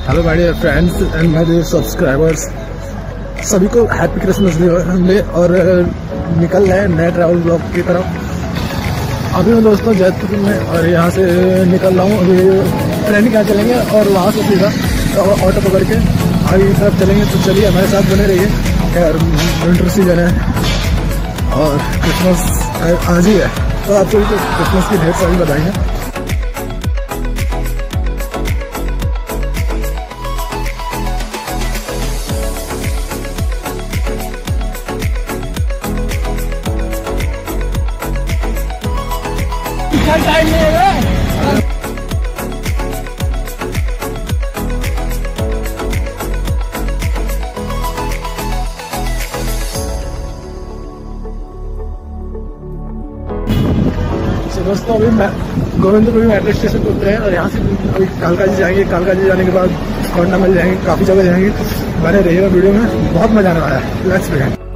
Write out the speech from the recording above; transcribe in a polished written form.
Hello my dear friends and my dear subscribers, सभी को happy Christmas day. और निकल रहे हैं नए ट्रैवल ब्लॉग की तरफ। अभी मैं दोस्तों जयपुर में और यहाँ से निकल रहा हूँ। अभी ट्रेन का चलेंगे और वहाँ से सीधा ऑटो पकड़ के आगे की तरफ चलेंगे। तो चलिए हमारे साथ बने रहिए। खैर विंटर सीजन है और क्रिसमस आज ही है, तो आप सभी को क्रिसमस की ढेर सारी बधाइयाँ। टाइम नहीं है। दोस्तों अभी गोविंदपुर मेट्रो स्टेशन पे उतरे हैं और यहाँ से अभी कालकाजी जाएंगे। कालकाजी जाने के बाद कोंडामल जाएंगे, काफी जगह जाएंगे। बने रहिएगा वीडियो में, बहुत मजा आने वाला है। Let's begin.